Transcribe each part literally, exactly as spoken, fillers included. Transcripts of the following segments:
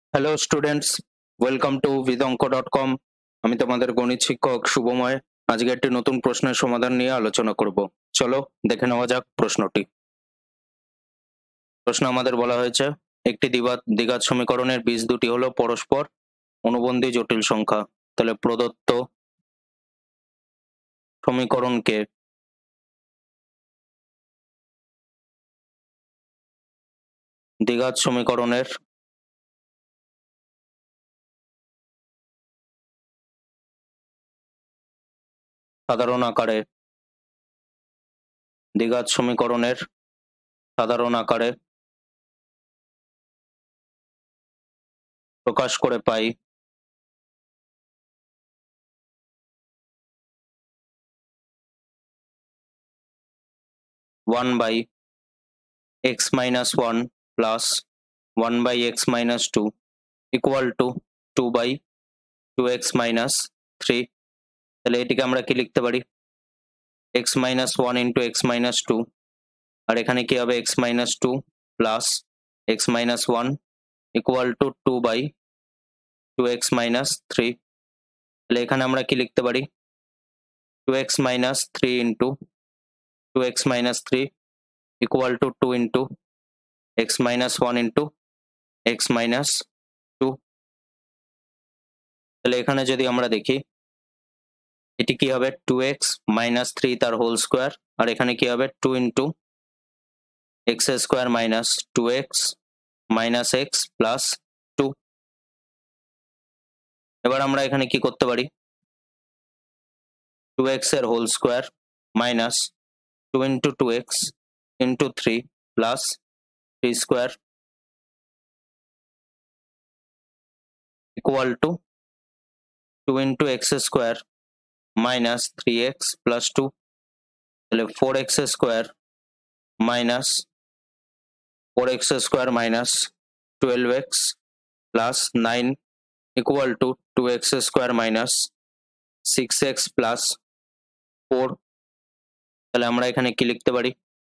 Hello students, welcome to বিদঙ্ক dot com. আমি তোমাদের গণিত শিক্ষক শুভময়। আজকে একটি নতুন প্রশ্নের সমাধান নিয়ে আলোচনা করব। চলো দেখে নেওয়া যাক প্রশ্নটি। প্রশ্ন আমাদের বলা হয়েছে, একটি দ্বিঘাত দ্বিঘাত সমীকরণের বীজ দুটি হলো পরস্পর অনুবন্ধী জটিল সংখ্যা। তাহলে প্রদত্ত সমীকরণকে দ্বিঘাত সমীকরণের সাধারণ আকারে দ্বিঘাত সমীকরণের সাধারণ আকারে প্রকাশ করে পাই one by x minus one plus one by x minus two equal to two by two x minus three. তাহলে এটিকে আমরা কি লিখতে পারি? X minus one into x minus two, আর এখানে কি হবে? X minus two plus x minus one equal to two by two x minus three. তাহলে এখানে আমরা কি লিখতে পারি? Two x minus three into two x minus three equal to two into x minus one into x minus two. তাহলে এখানে যদি আমরা দেখি, এটি কি হবে? টু এক্স মাইনাস থ্রি তার হোল স্কোয়ার, আর এখানে কি হবে? Two into x square minus two x minus x plus two. এবার আমরা এখানে কি করতে পারি? টু এক্স এর whole square minus two into two x into three plus three square equal to two into x square minus three x plus two. তাহলে four x square minus four x square minus twelve x plus nine equal to two x square minus six x plus four. তাহলে আমরা এখানে কি লিখতে পারি?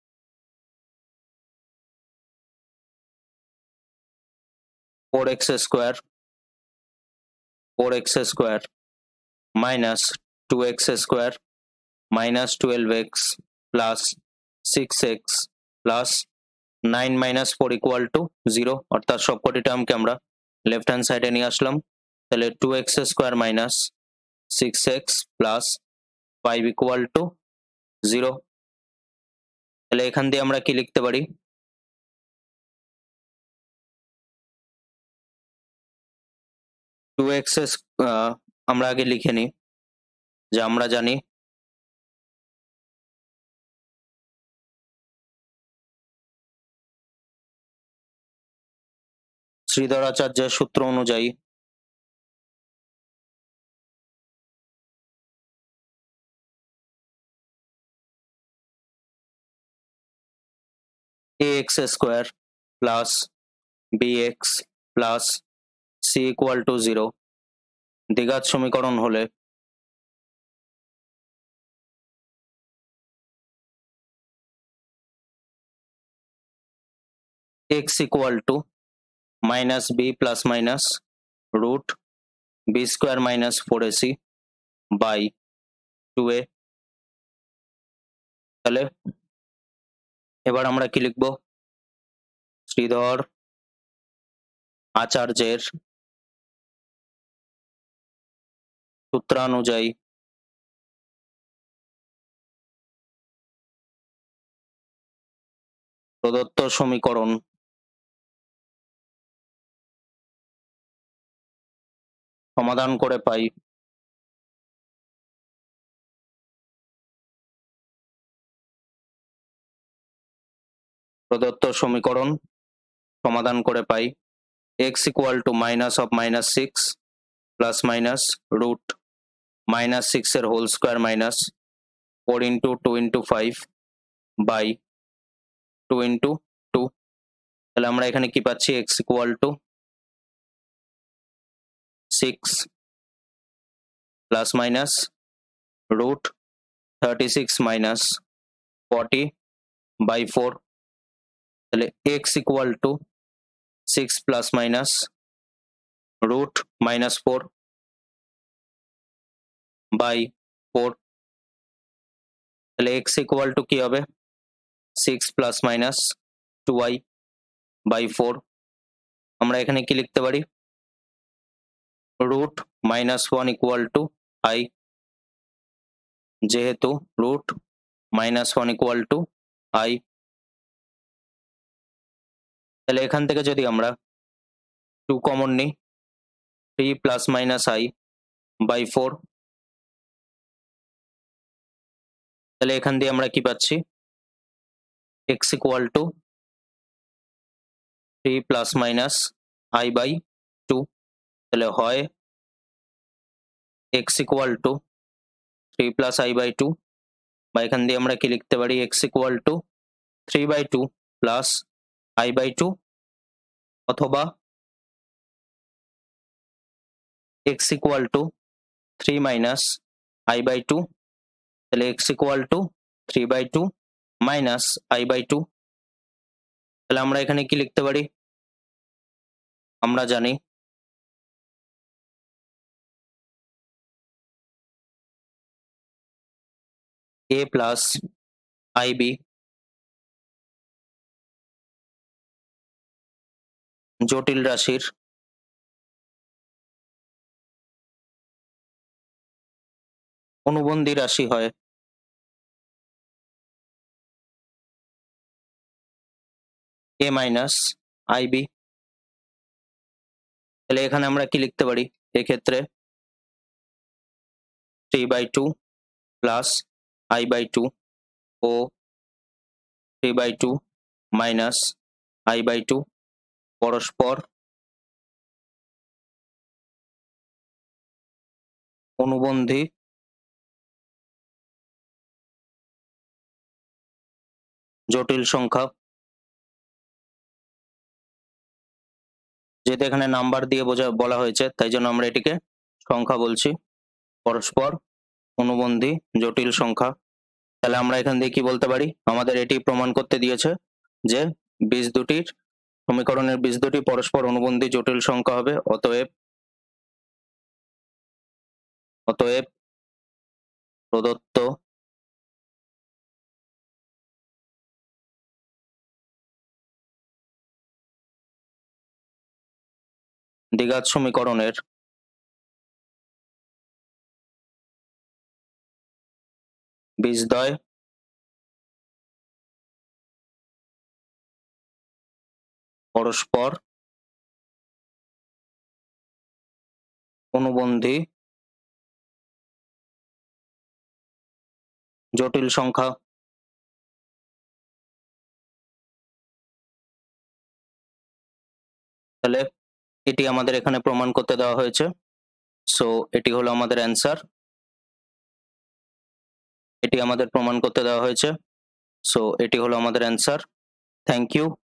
Four x square four x square minus two x square minus twelve x plus six x plus nine minus four equal to zero, অর্থাৎ সবকটি টার্মকে আমরা left hand সাইডে নিয়ে আসলাম। তাহলে two x square minus six x plus five equal to zero. তাহলে এখান দিয়ে আমরা কি লিখতে পারি? টু এক্স আমরা আগে লিখে নিই, যে আমরা জানি শ্রীধরাচার্যের সূত্র অনুযায়ী a x square plus b x plus c equal to zero দ্বিঘাত সমীকরণ হলে x equal to minus b plus minus root b square minus four a c by two a. তাহলে এবার আমরা কি লিখব? শ্রীধর আচার্যের সূত্রানুযায়ী প্রদত্ত সমীকরণ সমাধান করে পাই প্রদত্ত সমীকরণ সমাধান করে পাই x equal to minus of minus six plus minus root minus six এর whole square minus four into two into five by two into two. তাহলে আমরা এখানে কি পাচ্ছি? X equal to six plus minus root thirty six minus forty by four. তাহলে x equal to six plus minus root minus four by four, তাহলে x equal to কি হবে six plus minus two y by four। আমরা এখানে কি লিখতে পারি root minus one equal to I, যেহেতু root minus one equal to I, তাহলে এখান থেকে যদি আমরা two কমন নিই three plus minus I by four, তাহলে এখান দিয়ে আমরা কি পাচ্ছি x equal to three plus minus I by two, তাহলে হয় x equal to three plus I by two, বা এখান দিয়ে আমরা কি লিখতে পারি x equal to three by two plus I by two, অথবা x equal to three minus I by two, তাহলে x equal to three by two minus I by two, তাহলে আমরা এখানে কি লিখতে পারি আমরা জানি a plus ib জটিল রাশির অনুবন্ধী রাশি হয় a minus ib, তাহলে এখানে আমরা কি লিখতে পারি এক্ষেত্রে three by two plus I by two O three by two minus I by two পরস্পর অনুবন্ধী জটিল সংখ্যা, যেহেতু এখানে নাম্বার দিয়ে বোঝা বলা হয়েছে তাই জন্য আমরা এটিকে সংখ্যা বলছি, পরস্পর অনুবন্ধী জটিল সংখ্যা। তাহলে আমরা এখান দিয়ে কি বলতে পারি আমাদের এটি প্রমাণ করতে দিয়েছে যে বীজ দুটির সমীকরণের বীজ দুটি পরস্পর অনুবন্ধী জটিল সংখ্যা হবে, অতএব অতএব প্রদত্ত দ্বিঘাত সমীকরণের বীজদ্বয় পরস্পর অনুবন্ধী জটিল সংখ্যা। তাহলে এটি আমাদের এখানে প্রমাণ করতে দেওয়া হয়েছে, সো এটি হলো আমাদের অ্যান্সার, এটি আমাদের প্রমাণ করতে দেওয়া হয়েছে, সো এটি হলো আমাদের অ্যান্সার। Thank you.